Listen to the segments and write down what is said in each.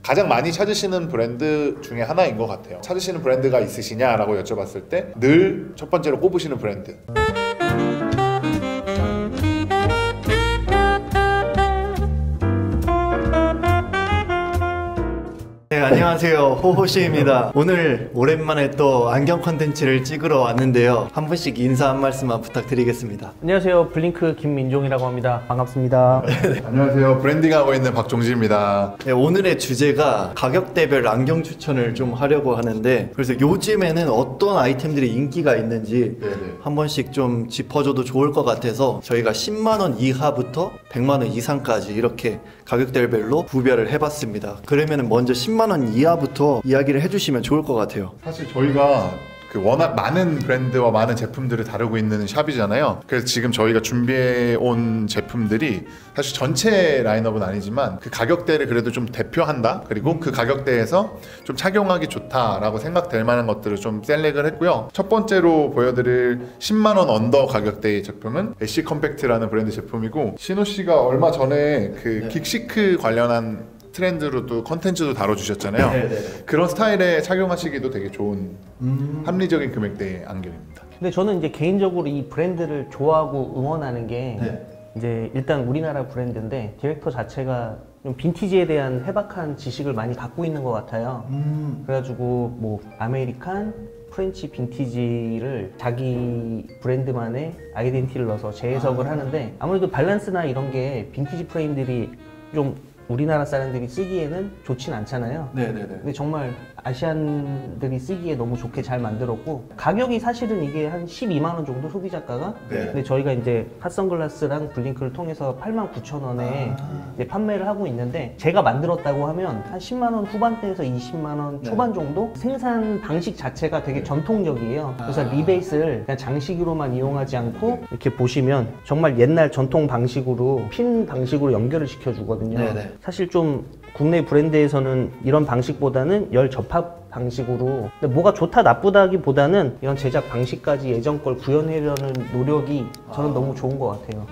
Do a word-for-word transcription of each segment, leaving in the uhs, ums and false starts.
가장 많이 찾으시는 브랜드 중에 하나인 것 같아요. 찾으시는 브랜드가 있으시냐라고 여쭤봤을 때 늘 첫 번째로 꼽으시는 브랜드. 네, 안녕하세요. 호호씨입니다. 오늘 오랜만에 또 안경 컨텐츠를 찍으러 왔는데요. 한 분씩 인사 한 말씀만 부탁드리겠습니다. 안녕하세요. 블링크 김민종이라고 합니다. 반갑습니다. 안녕하세요. 브랜딩하고 있는 박종지입니다. 네, 오늘의 주제가 가격대별 안경 추천을 좀 하려고 하는데, 그래서 요즘에는 어떤 아이템들이 인기가 있는지 네네. 한 번씩 좀 짚어줘도 좋을 것 같아서 저희가 십만 원 이하부터 백만 원 이상까지 이렇게 가격대별로 구별을 해봤습니다. 그러면 먼저 십만 원 이하부터 이야기를 해주시면 좋을 것 같아요. 사실 저희가 그 워낙 많은 브랜드와 많은 제품들을 다루고 있는 샵이잖아요. 그래서 지금 저희가 준비해 온 제품들이 사실 전체 라인업은 아니지만 그 가격대를 그래도 좀 대표한다, 그리고 그 가격대에서 좀 착용하기 좋다라고 생각될 만한 것들을 좀 셀렉을 했고요. 첫 번째로 보여드릴 십만 원 언더 가격대의 제품은 애쉬 컴팩트라는 브랜드 제품이고, 신호 씨가 얼마 전에 그 네. 긱시크 관련한 트렌드로도 컨텐츠도 다뤄주셨잖아요. 네네. 그런 스타일에 착용하시기도 되게 좋은 음... 합리적인 금액대의 안경입니다. 근데 저는 이제 개인적으로 이 브랜드를 좋아하고 응원하는 게 네. 이제 일단 우리나라 브랜드인데 디렉터 자체가 좀 빈티지에 대한 해박한 지식을 많이 갖고 있는 것 같아요. 음... 그래가지고 뭐 아메리칸, 프렌치 빈티지를 자기 브랜드만의 아이덴티티를 넣어서 재해석을 아... 하는데, 아무래도 밸런스나 이런 게 빈티지 프레임들이 좀 우리나라 사람들이 쓰기에는 좋진 않잖아요. 네네네. 근데 정말 아시안들이 쓰기에 너무 좋게 잘 만들었고, 가격이 사실은 이게 한 십이만 원 정도, 소비자가가. 네. 근데 저희가 이제 핫선글라스랑 블링크를 통해서 팔만 구천 원에 아... 이제 판매를 하고 있는데, 제가 만들었다고 하면 한 십만 원 후반대에서 이십만 원 초반 네. 정도? 생산 방식 자체가 되게 전통적이에요. 그래서 아... 리베이스를 그냥 장식으로만 이용하지 않고 이렇게 보시면 정말 옛날 전통 방식으로 핀 방식으로 연결을 시켜주거든요. 네네. 사실 좀 국내 브랜드에서는 이런 방식보다는 열 접합 방식으로, 근데 뭐가 좋다 나쁘다기보다는 이런 제작 방식까지 예전 걸 구현하려는 노력이 저는 아... 너무 좋은 것 같아요.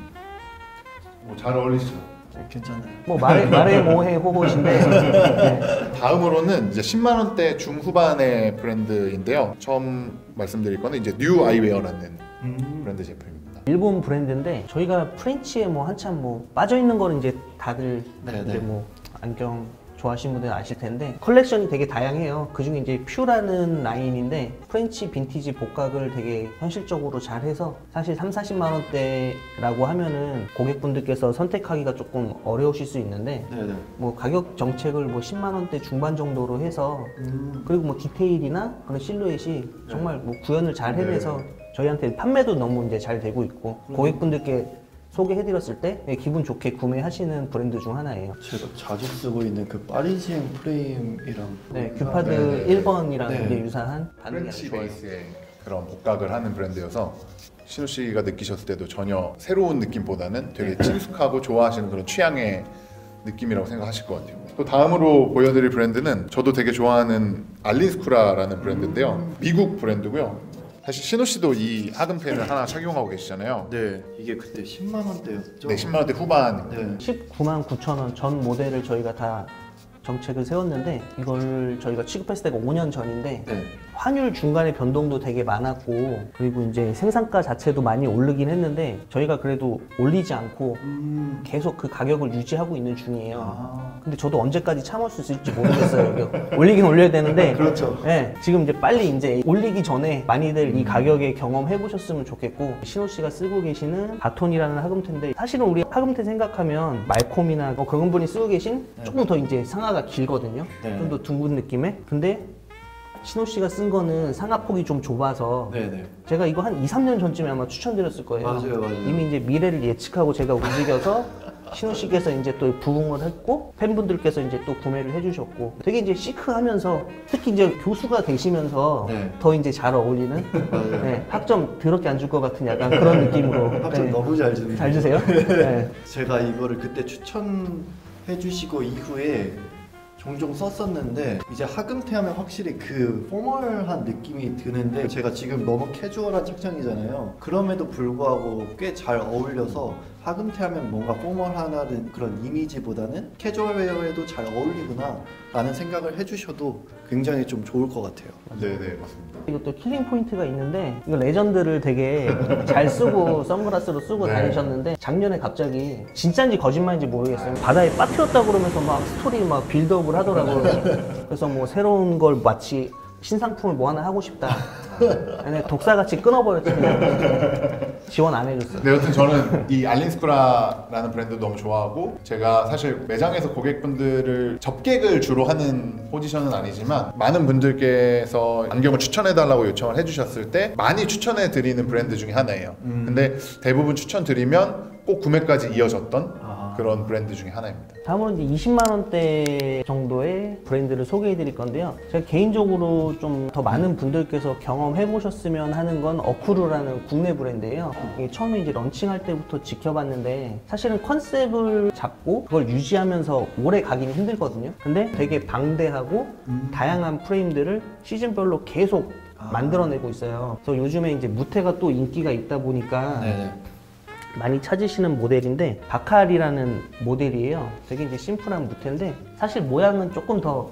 뭐 잘 어울리시죠? 네, 괜찮아요. 뭐 말해 말해 뭐해 호호신데. 네. 다음으로는 이제 십만 원대 중후반의 브랜드인데요. 처음 말씀드릴 거는 이제 뉴 아이웨어라는 음... 브랜드 제품입니다. 일본 브랜드인데, 저희가 프렌치에 뭐 한참 뭐 빠져 있는 거는 이제 다들 네네. 이제 뭐 안경 좋아하시는 분들은 아실 텐데, 컬렉션이 되게 다양해요. 그 중에 이제 퓨라는 라인인데 프렌치 빈티지 복각을 되게 현실적으로 잘 해서, 사실 삼, 사십만 원대라고 하면은 고객분들께서 선택하기가 조금 어려우실 수 있는데, 네네. 뭐 가격 정책을 뭐 십만 원대 중반 정도로 해서, 음... 그리고 뭐 디테일이나 그런 실루엣이 정말 뭐 구현을 잘 해내서 네. 저희한테 판매도 너무 이제 잘 되고 있고, 음. 고객분들께 소개해드렸을 때 기분 좋게 구매하시는 브랜드 중 하나예요. 제가 자주 쓰고 있는 그 파리지엔 프레임이랑 네, 규파드 아, 네. 일 번이랑 네. 되게 유사한 반응이 프렌치 아주 좋아요. 베이스의 그런 복각을 하는 브랜드여서 신우 씨가 느끼셨을 때도 전혀 새로운 느낌보다는 되게 친숙하고 좋아하시는 그런 취향의 느낌이라고 생각하실 것 같아요. 또 다음으로 보여드릴 브랜드는 저도 되게 좋아하는 알린스쿠라라는 브랜드인데요. 미국 브랜드고요. 사실 신우 씨도 이 하금펜을 하나 착용하고 계시잖아요. 네, 이게 그때 십만 원대였죠? 네, 십만 원대 후반입니다. 네. 십구만 구천 원 전 모델을 저희가 다 정책을 세웠는데, 이걸 저희가 취급했을 때가 오 년 전인데 네. 환율 중간에 변동도 되게 많았고, 그리고 이제 생산가 자체도 많이 오르긴 했는데 저희가 그래도 올리지 않고 음... 계속 그 가격을 유지하고 있는 중이에요. 아... 근데 저도 언제까지 참을 수 있을지 모르겠어요. 올리긴 올려야 되는데. 그렇죠. 네, 지금 이제 빨리 이제 올리기 전에 많이들 이 가격에 경험해 보셨으면 좋겠고, 신호 씨가 쓰고 계시는 바톤이라는 하금테인데, 사실은 우리 하금테 생각하면 말콤이나 뭐 그런 분이 쓰고 계신 네. 조금 더 이제 상하가 길거든요. 네. 좀 더 둥근 느낌의. 근데 신호 씨가 쓴 거는 상하폭이 좀 좁아서, 네네. 제가 이거 한 이, 삼 년 전쯤에 아마 추천드렸을 거예요. 맞아요, 맞아요. 이미 이제 미래를 예측하고 제가 움직여서 신호 씨께서 이제 또 부응을 했고, 팬분들께서 이제 또 구매를 해주셨고, 되게 이제 시크하면서, 특히 이제 교수가 되시면서 네. 더 이제 잘 어울리는, 네, 학점 더럽게 안 줄 것 같은 약간 그런 느낌으로. 합점 네. 너무 잘 주네요. 잘 주세요. 네. 제가 이거를 그때 추천해 주시고 이후에 종종 썼었는데, 이제 하금테 하면 확실히 그 포멀한 느낌이 드는데, 제가 지금 너무 캐주얼한 착장이잖아요. 그럼에도 불구하고 꽤 잘 어울려서 화금태하면 뭔가 포멀하다는 그런 이미지보다는 캐주얼웨어에도 잘 어울리구나 라는 생각을 해주셔도 굉장히 좀 좋을 것 같아요. 네네 맞습니다. 이것도 킬링 포인트가 있는데 이거 레전드를 되게 잘 쓰고 선글라스로 쓰고 네. 다니셨는데 작년에 갑자기 진짜인지 거짓말인지 모르겠어요. 바다에 빠뜨렸다 그러면서 막 스토리 막 빌드업을 하더라고요. 그래서 뭐 새로운 걸 마치 신상품을 뭐 하나 하고 싶다. 근데 독사같이 끊어버렸지 그냥. 지원 안 해줬어요. 네, 여튼 저는 이 알린스쿠라라는 브랜드 너무 좋아하고 제가 사실 매장에서 고객분들을 접객을 주로 하는 포지션은 아니지만 많은 분들께서 안경을 추천해달라고 요청을 해주셨을 때 많이 추천해드리는 브랜드 중에 하나예요. 음. 근데 대부분 추천드리면 꼭 구매까지 이어졌던 아. 그런 브랜드 중에 하나입니다. 다음으로 이제 이십만 원대 정도의 브랜드를 소개해 드릴 건데요. 제가 개인적으로 좀 더 많은 분들께서 경험해 보셨으면 하는 건 어쿠르라는 국내 브랜드예요. 이게 처음에 이제 런칭할 때부터 지켜봤는데 사실은 컨셉을 잡고 그걸 유지하면서 오래 가기는 힘들거든요. 근데 되게 방대하고 음. 다양한 프레임들을 시즌별로 계속 아. 만들어내고 있어요. 그래서 요즘에 이제 무테가 또 인기가 있다 보니까 네네. 많이 찾으시는 모델인데 바칼이라는 모델이에요. 되게 이제 심플한 무테인데 사실 모양은 조금 더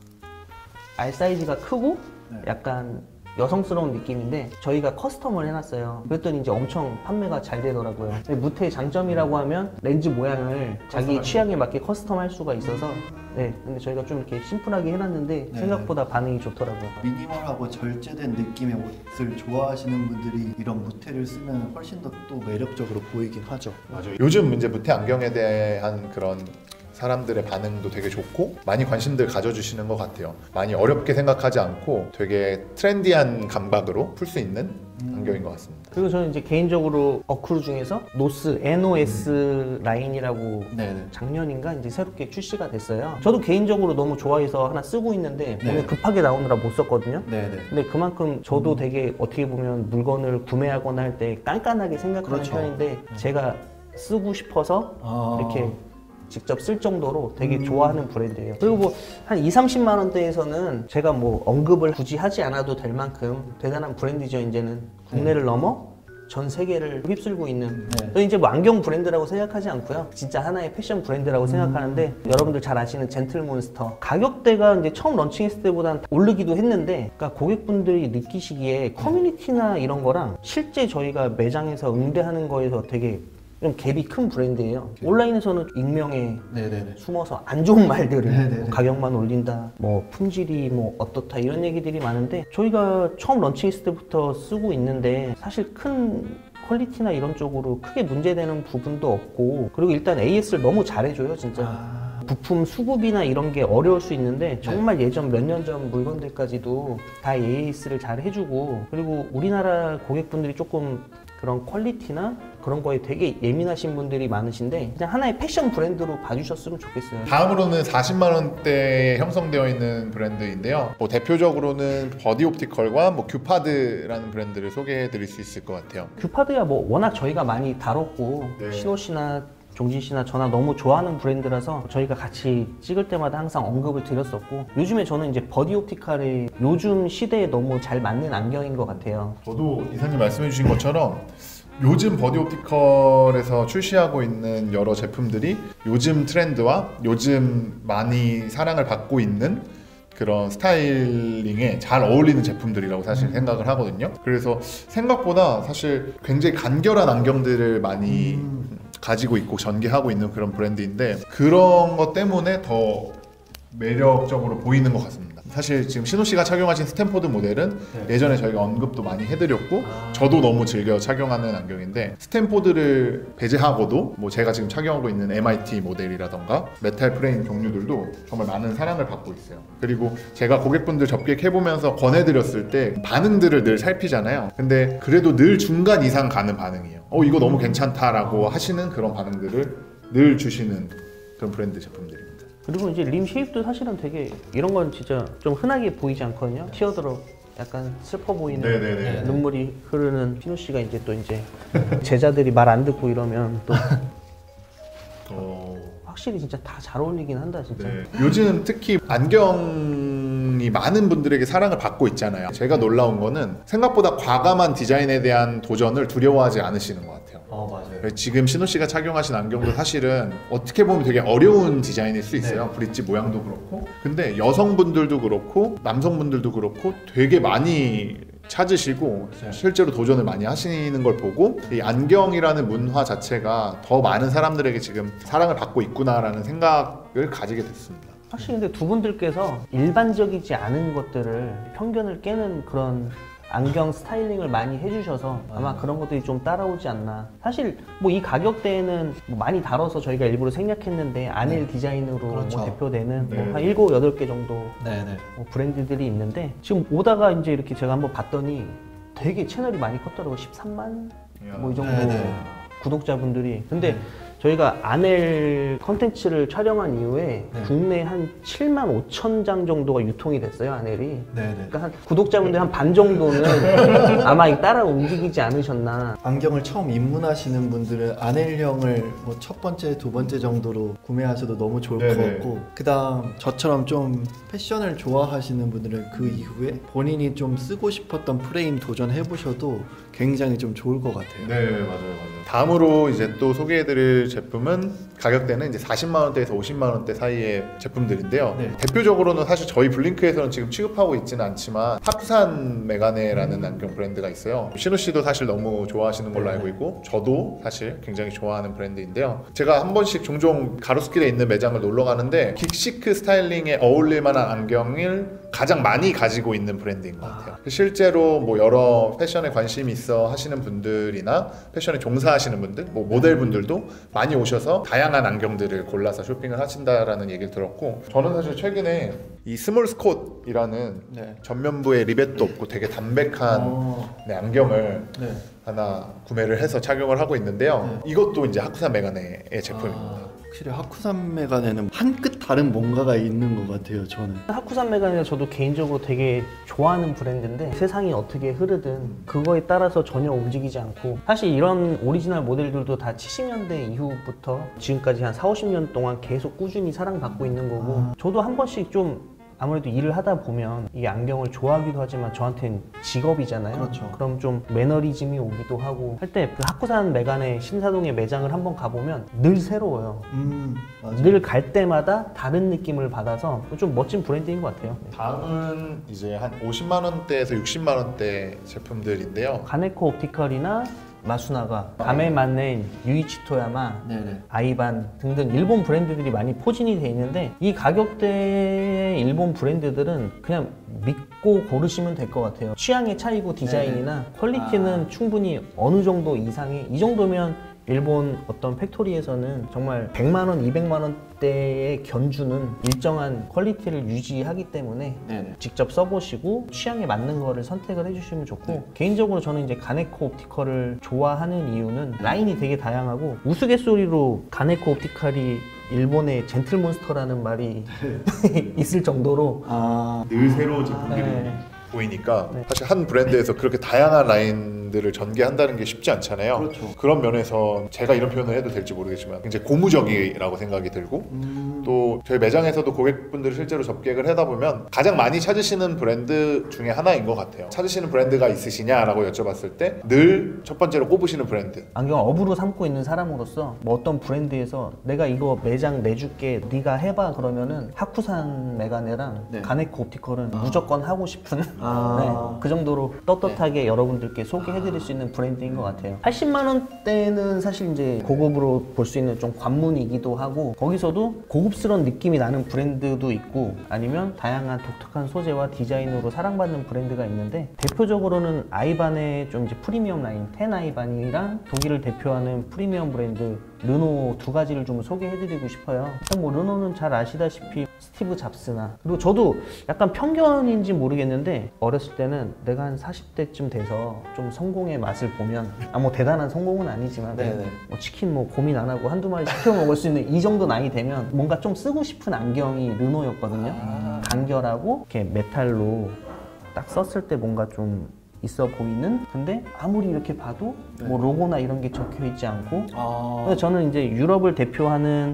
알 사이즈가 크고 네. 약간 여성스러운 느낌인데 저희가 커스텀을 해놨어요. 그랬더니 이제 엄청 판매가 잘 되더라고요. 근데 무테의 장점이라고 하면 렌즈 모양을 자기 취향에 맞게 커스텀할 수가 있어서 네, 근데 저희가 좀 이렇게 심플하게 해놨는데 네. 생각보다 반응이 좋더라고요. 미니멀하고 절제된 느낌의 옷을 좋아하시는 분들이 이런 무테를 쓰면 훨씬 더 또 매력적으로 보이긴 하죠. 맞아요. 요즘 이제 무테 안경에 대한 그런 사람들의 반응도 되게 좋고 많이 관심들 가져주시는 것 같아요. 많이 어렵게 생각하지 않고 되게 트렌디한 감각으로 풀 수 있는 음. 안경인 것 같습니다. 그리고 저는 이제 개인적으로 어쿠르 중에서 노스 엔오에스 라인이라고 네네. 작년인가 이제 새롭게 출시가 됐어요. 저도 개인적으로 너무 좋아해서 하나 쓰고 있는데 네. 오늘 급하게 나오느라 못 썼거든요. 네네. 근데 그만큼 저도 되게 어떻게 보면 물건을 구매하거나 할 때 깐깐하게 생각하는 그렇죠. 편인데 제가 쓰고 싶어서 아. 이렇게 직접 쓸 정도로 되게 음. 좋아하는 브랜드예요. 그리고 뭐 한 이삼십만 원대에서는 제가 뭐 언급을 굳이 하지 않아도 될 만큼 대단한 브랜드죠. 이제는 국내를 넘어 전 세계를 휩쓸고 있는. 네. 저는 이제 뭐 안경 브랜드라고 생각하지 않고요. 진짜 하나의 패션 브랜드라고 생각하는데 여러분들 잘 아시는 젠틀몬스터 가격대가 이제 처음 런칭했을 때보다는 오르기도 했는데 그러니까 고객분들이 느끼시기에 커뮤니티나 이런 거랑 실제 저희가 매장에서 응대하는 거에서 되게 좀 갭이 큰 브랜드예요. 온라인에서는 익명에 네네네. 숨어서 안 좋은 말들을 네네네. 뭐 가격만 올린다, 뭐 품질이 뭐 어떻다 이런 얘기들이 많은데 저희가 처음 런칭했을 때부터 쓰고 있는데 사실 큰 퀄리티나 이런 쪽으로 크게 문제되는 부분도 없고 그리고 일단 에이에스를 너무 잘해줘요 진짜. 아. 부품 수급이나 이런 게 어려울 수 있는데 정말 예전 몇 년 전 물건들까지도 다 에이에스를 잘 해주고 그리고 우리나라 고객분들이 조금 그런 퀄리티나 그런 거에 되게 예민하신 분들이 많으신데 그냥 하나의 패션 브랜드로 봐주셨으면 좋겠어요. 다음으로는 사십만 원대에 형성되어 있는 브랜드인데요. 뭐 대표적으로는 버디옵티컬과 뭐 큐파드라는 브랜드를 소개해 드릴 수 있을 것 같아요. 큐파드야 뭐 워낙 저희가 많이 다뤘고 네. 신호 씨나 종진 씨나 저나 너무 좋아하는 브랜드라서 저희가 같이 찍을 때마다 항상 언급을 드렸었고 요즘에 저는 이제 버디옵티컬이 요즘 시대에 너무 잘 맞는 안경인 것 같아요. 저도 이사님 말씀해 주신 것처럼 요즘 버디옵티컬에서 출시하고 있는 여러 제품들이 요즘 트렌드와 요즘 많이 사랑을 받고 있는 그런 스타일링에 잘 어울리는 제품들이라고 사실 생각을 하거든요. 그래서 생각보다 사실 굉장히 간결한 안경들을 많이 음. 가지고 있고 전개하고 있는 그런 브랜드인데 그런 것 때문에 더 매력적으로 보이는 것 같습니다. 사실 지금 신호 씨가 착용하신 스탠포드 모델은 네. 예전에 저희가 언급도 많이 해드렸고 아. 저도 너무 즐겨 착용하는 안경인데 스탠포드를 배제하고도 뭐 제가 지금 착용하고 있는 엠아이티 모델이라던가 메탈 프레임 종류들도 정말 많은 사랑을 받고 있어요. 그리고 제가 고객분들 접객해보면서 권해드렸을 때 반응들을 늘 살피잖아요. 근데 그래도 늘 중간 이상 가는 반응이에요. 어 이거 너무 괜찮다라고 하시는 그런 반응들을 늘 주시는 그런 브랜드 제품들입니다. 그리고 이제 림 쉐입도 사실은 되게 이런 건 진짜 좀 흔하게 보이지 않거든요. 티어드롭 약간 슬퍼 보이는 네네네. 눈물이 흐르는 신호 씨가 이제 또 이제 제자들이 말 안 듣고 이러면 또 어... 확실히 진짜 다 잘 어울리긴 한다 진짜. 네. 요즘 특히 안경이 많은 분들에게 사랑을 받고 있잖아요. 제가 놀라운 거는 생각보다 과감한 디자인에 대한 도전을 두려워하지 않으시는 것 같아요. 어, 맞아요. 지금 신호 씨가 착용하신 안경도 사실은 어떻게 보면 되게 어려운 디자인일 수 있어요. 네. 브릿지 모양도 그렇고. 근데 여성분들도 그렇고 남성분들도 그렇고 되게 많이 찾으시고 네. 실제로 도전을 많이 하시는 걸 보고 이 안경이라는 문화 자체가 더 많은 사람들에게 지금 사랑을 받고 있구나라는 생각을 가지게 됐습니다. 확실히 근데 두 분들께서 일반적이지 않은 것들을 편견을 깨는 그런 안경 스타일링을 많이 해주셔서 아마 그런 것들이 좀 따라오지 않나. 사실 뭐 이 가격대에는 뭐 많이 다뤄서 저희가 일부러 생략했는데 아넬 네. 디자인으로 그렇죠. 뭐 대표되는 네. 뭐 한 일곱 여덟 개 정도 네네. 뭐 브랜드들이 있는데 지금 오다가 이제 이렇게 제가 한번 봤더니 되게 채널이 많이 컸더라고요. 십삼만 뭐 이 정도 네네. 구독자분들이. 근데 저희가 아넬 컨텐츠를 촬영한 이후에 네. 국내 한 칠만 오천 장 정도가 유통이 됐어요, 아넬이. 네네. 그러니까 한 구독자분들 한 반 정도는 아마 이 따라 움직이지 않으셨나. 안경을 처음 입문하시는 분들은 아넬형을 뭐 첫 번째, 두 번째 정도로 구매하셔도 너무 좋을 것 네네. 같고, 그 다음 저처럼 좀 패션을 좋아하시는 분들은 그 이후에 본인이 좀 쓰고 싶었던 프레임 도전해보셔도 굉장히 좀 좋을 것 같아요. 네, 맞아요, 맞아요. 다음으로 이제 또 소개해드릴 제품은 가격대는 이제 사십만 원대에서 오십만 원대 사이의 제품들인데요. 네. 대표적으로는 사실 저희 블링크에서는 지금 취급하고 있지는 않지만 하쿠산 메가네라는 안경 브랜드가 있어요. 신우 씨도 사실 너무 좋아하시는 걸로 네. 알고 있고 저도 사실 굉장히 좋아하는 브랜드인데요. 제가 한 번씩 종종 가로수길에 있는 매장을 놀러 가는데 긱시크 스타일링에 어울릴 만한 안경을 가장 많이 가지고 있는 브랜드인 것 같아요. 실제로 뭐 여러 패션에 관심이 있어 하시는 분들이나 패션에 종사하시는 분들, 뭐 모델분들도 많이 오셔서 다양한 안경들을 골라서 쇼핑을 하신다라는 얘기를 들었고, 저는 사실 최근에 이 스몰 스콧이라는 네. 전면부에 리벳도 없고 되게 담백한 어, 네, 안경을 네. 하나 구매를 해서 착용을 하고 있는데요. 이것도 이제 하쿠산 메가네의 제품입니다. 아, 확실히 하쿠산 메가네는 한 끗 다른 뭔가가 있는 것 같아요, 저는. 하쿠산 메가네가 저도 개인적으로 되게 좋아하는 브랜드인데 세상이 어떻게 흐르든 그거에 따라서 전혀 움직이지 않고, 사실 이런 오리지널 모델들도 다 칠십 년대 이후부터 지금까지 한 사오십 년 동안 계속 꾸준히 사랑받고 있는 거고, 저도 한 번씩 좀 아무래도 일을 하다 보면 이 안경을 좋아하기도 하지만 저한테는 직업이잖아요. 그렇죠. 그럼 좀 매너리즘이 오기도 하고 할 때 그 하쿠산 메가네 신사동의 매장을 한번 가보면 늘 새로워요. 음, 맞아요. 늘 갈 때마다 다른 느낌을 받아서 좀 멋진 브랜드인 것 같아요. 다음은 이제 한 오십만 원대에서 육십만 원대 제품들인데요. 가네코 옵티컬이나 마수나가, 가메만넨, 유이치토야마, 네네. 아이반 등등 일본 브랜드들이 많이 포진이 돼 있는데, 이 가격대의 일본 브랜드들은 그냥 믿고 고르시면 될 것 같아요. 취향의 차이고 디자인이나 퀄리티는 충분히 어느 정도 이상의, 이 정도면 일본 어떤 팩토리에서는 정말 백만 원, 이백만 원대의 견주는 일정한 퀄리티를 유지하기 때문에 네네. 직접 써보시고 취향에 맞는 거를 선택을 해주시면 좋고, 네. 개인적으로 저는 이제 가네코 옵티컬을 좋아하는 이유는 라인이 되게 다양하고, 우스갯소리로 가네코 옵티컬이 일본의 젠틀몬스터라는 말이 있을 정도로 아, 늘 새로운 제품들이 네. 보이니까 네. 사실 한 브랜드에서 그렇게 다양한 라인들을 전개한다는 게 쉽지 않잖아요. 그렇죠. 그런 면에서 제가 이런 표현을 해도 될지 모르겠지만 굉장히 고무적이라고 생각이 들고, 음, 또 저희 매장에서도 고객분들을 실제로 접객을 하다 보면 가장 많이 찾으시는 브랜드 중에 하나인 것 같아요. 찾으시는 브랜드가 있으시냐라고 여쭤봤을 때 늘 첫 번째로 꼽으시는 브랜드. 안경 업으로 삼고 있는 사람으로서 뭐 어떤 브랜드에서 내가 이거 매장 내줄게, 네가 해봐 그러면은 하쿠산 메가네랑 네. 가네코 옵티컬은 무조건 하고 싶은 아. 네, 그 정도로 떳떳하게 여러분들께 소개해드릴 수 있는 브랜드인 것 같아요. 팔십만 원대는 사실 이제 고급으로 볼 수 있는 좀 관문이기도 하고, 거기서도 고급스러운 느낌이 나는 브랜드도 있고, 아니면 다양한 독특한 소재와 디자인으로 사랑받는 브랜드가 있는데, 대표적으로는 아이반의 좀 이제 프리미엄 라인 텐 아이반이랑 독일을 대표하는 프리미엄 브랜드 르노 두 가지를 좀 소개해드리고 싶어요. 일단 뭐 르노는 잘 아시다시피 스티브 잡스나, 그리고 저도 약간 편견인지 모르겠는데 어렸을 때는 내가 한 사십 대쯤 돼서 좀 성공의 맛을 보면, 아 뭐 대단한 성공은 아니지만 네네. 뭐 치킨 뭐 고민 안 하고 한두 마리 시켜 먹을 수 있는 이 정도 나이 되면 뭔가 좀 쓰고 싶은 안경이 르노였거든요. 아. 간결하고 이렇게 메탈로 딱 썼을 때 뭔가 좀 있어 보이는, 근데 아무리 이렇게 봐도 뭐 로고나 이런 게 적혀 있지 않고, 아, 그래서 저는 이제 유럽을 대표하는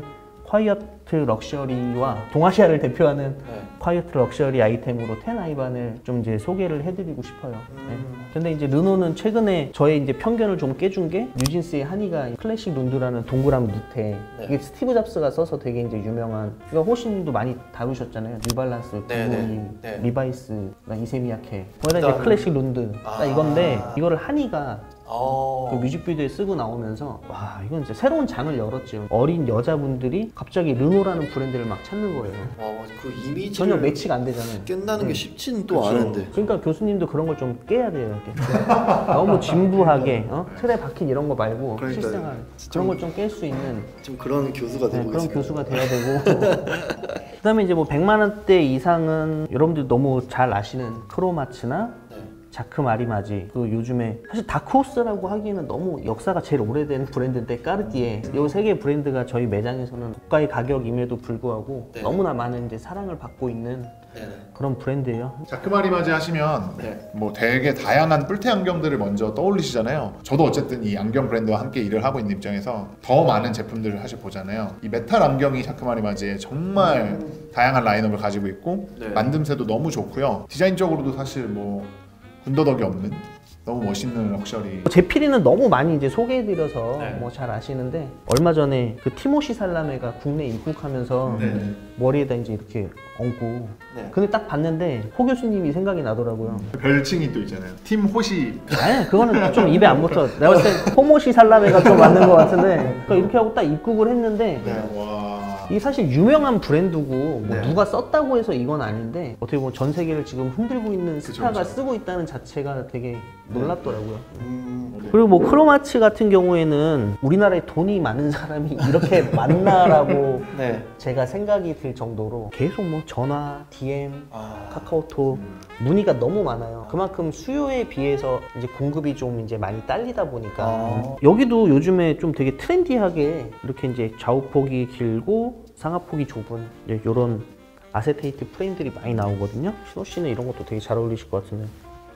콰이어트 럭셔리와 동아시아를 대표하는 네. 콰이어트 럭셔리 아이템으로 텐 아이반을 좀 이제 소개를 해드리고 싶어요. 네. 근데 이제 르노는 최근에 저의 이제 편견을 좀 깨준 게 뉴진스의 한이가 클래식 룬드라는 동그란 무태. 네. 이게 스티브 잡스가 써서 되게 이제 유명한. 이거 호신도 많이 다루셨잖아요. 뉴발란스, 네, 네. 구구이, 네. 리바이스, 이세미야케. 거기다 이제 그다음에- 클래식 룬드. 딱 아. 이건데 이거를 한이가 어. 그 뮤직비디오에 쓰고 나오면서 와 이건 진짜 새로운 장을 열었죠. 어린 여자분들이 갑자기 르노라는 브랜드를 막 찾는 거예요. 어, 그 이미지를 전혀 매치가 안 되잖아요. 깬다는 게 쉽지는 또 그쵸. 않은데. 그러니까 교수님도 그런 걸 좀 깨야 돼요. 이렇게. 너무 진부하게 어? 틀에 박힌 이런 거 말고 그러니까요. 실생활 그런 걸 좀 깰 수 있는 좀 그런 교수가 네, 되고 그런 있습니다. 교수가 돼야 되고 그다음에 이제 뭐 백만 원대 이상은 여러분들 너무 잘 아시는 크로마츠나 네. 자크 마리마지 그 요즘에 사실 다크호스라고 하기에는 너무 역사가 제일 오래된 브랜드인데 까르띠에 이 세 개 브랜드가 저희 매장에서는 고가의 가격임에도 불구하고 네. 너무나 많은 이제 사랑을 받고 있는 네네. 그런 브랜드예요. 자크마리마지 하시면 네. 뭐 되게 다양한 뿔테 안경들을 먼저 떠올리시잖아요. 저도 어쨌든 이 안경 브랜드와 함께 일을 하고 있는 입장에서 더 많은 제품들을 사실 보잖아요. 이 메탈 안경이 자크마리마지에 정말 다양한 라인업을 가지고 있고 네. 만듦새도 너무 좋고요. 디자인적으로도 사실 뭐 군더더기 없는 너무 멋있는 럭셔리. 제피리는 너무 많이 이제 소개해드려서 네. 뭐 잘 아시는데 얼마 전에 그 티모시 살라메가 국내 입국하면서 네. 머리에다 이제 이렇게 얹고 네. 근데 딱 봤는데 호 교수님이 생각이 나더라고요. 별칭이 또 있잖아요. 팀 호시. 아니 그거는 좀 입에 안 붙어. 내가 봤을 때 호모시 살라메가 좀 맞는 것 같은데 그러니까 이렇게 하고 딱 입국을 했는데 네. 와. 이게 사실 유명한 브랜드고 뭐 네. 누가 썼다고 해서 이건 아닌데 어떻게 보면 전 세계를 지금 흔들고 있는 그쵸, 스타가 그쵸. 쓰고 있다는 자체가 되게 놀랍더라고요. 음, 그리고 뭐 크로마츠 같은 경우에는 우리나라에 돈이 많은 사람이 이렇게 많나라고 네. 제가 생각이 들 정도로 계속 뭐 전화, 디엠, 아. 카카오톡 문의가 너무 많아요. 그만큼 수요에 비해서 이제 공급이 좀 이제 많이 딸리다 보니까 아. 여기도 요즘에 좀 되게 트렌디하게 이렇게 이제 좌우폭이 길고 상하폭이 좁은 이런 아세테이트 프레임들이 많이 나오거든요. 신호 씨는 이런 것도 되게 잘 어울리실 것 같은데.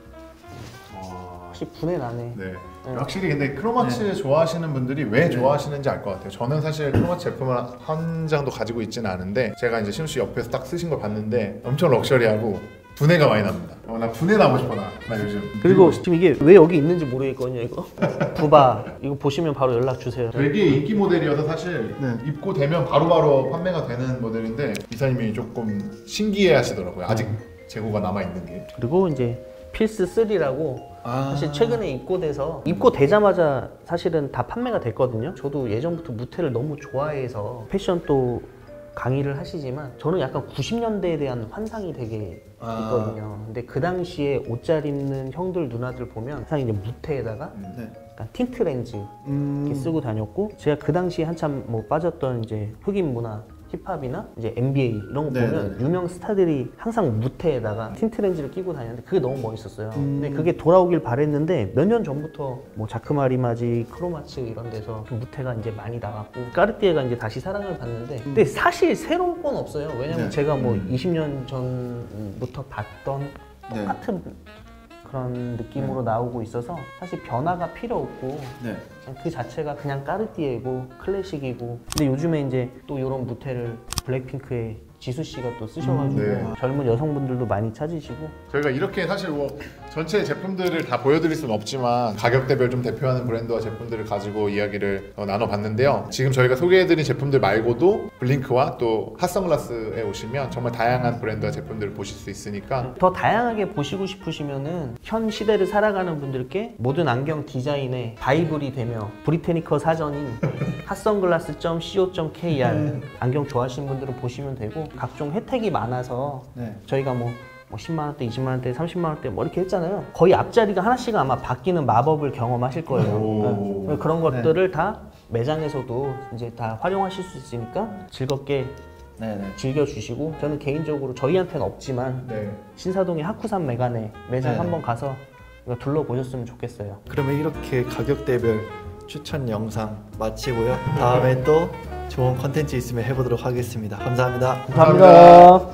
혹시 분해 나네. 네. 확실히 근데 크로마츠 좋아하시는 분들이 왜 좋아하시는지 알 것 같아요. 저는 사실 크로마츠 제품을 한 장도 가지고 있지는 않은데 제가 이제 신우 씨 옆에서 딱 쓰신 걸 봤는데 엄청 럭셔리하고 분해가 많이 납니다. 어, 나 분해 나고 싶어 나. 나 요즘. 그리고 지금 이게 왜 여기 있는지 모르겠거든요. 이거 부바 이거 보시면 바로 연락 주세요. 되게 인기 모델이어서 사실 네. 입고 되면 바로바로 판매가 되는 모델인데 이사님이 조금 신기해 하시더라고요. 아직 재고가 남아있는 게. 그리고 이제 필스 쓰리라고 아. 사실 최근에 입고돼서 입고되자마자 사실은 다 판매가 됐거든요. 저도 예전부터 무태를 너무 좋아해서 패션 또 강의를 하시지만 저는 약간 구십 년대에 대한 환상이 되게 아. 있거든요. 근데 그 당시에 옷 잘 입는 형들 누나들 보면 항상 이제 무태에다가 네. 약간 틴트 렌즈 음. 이렇게 쓰고 다녔고 제가 그 당시에 한참 뭐 빠졌던 이제 흑인 문화 힙합이나 이제 엔비에이 이런 거 네, 보면 네. 유명 스타들이 항상 무태에다가 틴트 렌즈를 끼고 다녔는데 그게 너무 멋있었어요. 음. 근데 그게 돌아오길 바랬는데 몇 년 전부터 뭐 자크마리마지, 크로마츠 이런 데서 좀 무태가 이제 많이 나갔고 까르띠에가 이제 다시 사랑을 받는데 근데 사실 새로운 건 없어요. 왜냐면 네. 제가 뭐 이십 년 전부터 봤던 네. 똑같은 그런 느낌으로 나오고 있어서 사실 변화가 필요 없고 네. 그냥 그 자체가 그냥 까르띠에고 클래식이고 근데 요즘에 이제 또 이런 무태를 블랙핑크의 지수 씨가 또 쓰셔가지고 네. 젊은 여성분들도 많이 찾으시고 저희가 이렇게 사실 뭐 전체 제품들을 다 보여드릴 수는 없지만 가격대별 좀 대표하는 브랜드와 제품들을 가지고 이야기를 어, 나눠봤는데요. 지금 저희가 소개해드린 제품들 말고도 블링크와 또 핫선글라스에 오시면 정말 다양한 브랜드와 제품들을 보실 수 있으니까 더 다양하게 보시고 싶으시면은 현 시대를 살아가는 분들께 모든 안경 디자인의 바이블이 되며 브리테니커 사전인 핫선글라스 닷 씨오 닷 케이알 안경 좋아하시는 분들은 보시면 되고 각종 혜택이 많아서 네. 저희가 뭐, 뭐 십만 원대, 이십만 원대, 삼십만 원대 뭐 이렇게 했잖아요. 거의 앞자리가 하나씩 아마 바뀌는 마법을 경험하실 거예요. 오. 네. 그런 것들을 다 매장에서도 이제 다 활용하실 수 있으니까 즐겁게 네네. 즐겨주시고 저는 개인적으로 저희한테는 없지만 네. 신사동의 하쿠산 메가네 매장 네. 한번 가서 이거 둘러보셨으면 좋겠어요. 그러면 이렇게 가격대별 추천 영상 마치고요. 다음에 또 좋은 컨텐츠 있으면 해보도록 하겠습니다. 감사합니다. 감사합니다.